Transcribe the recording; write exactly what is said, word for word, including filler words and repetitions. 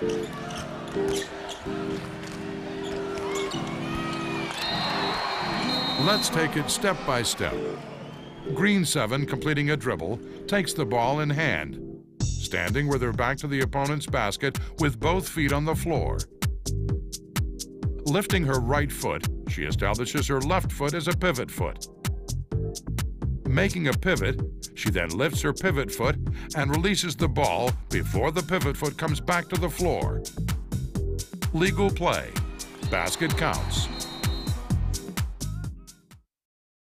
Let's take it step by step. Green seven, completing a dribble, takes the ball in hand, standing with her back to the opponent's basket with both feet on the floor. Lifting her right foot, she establishes her left foot as a pivot foot. Making a pivot, she then lifts her pivot foot and releases the ball before the pivot foot comes back to the floor. Legal play. Basket counts.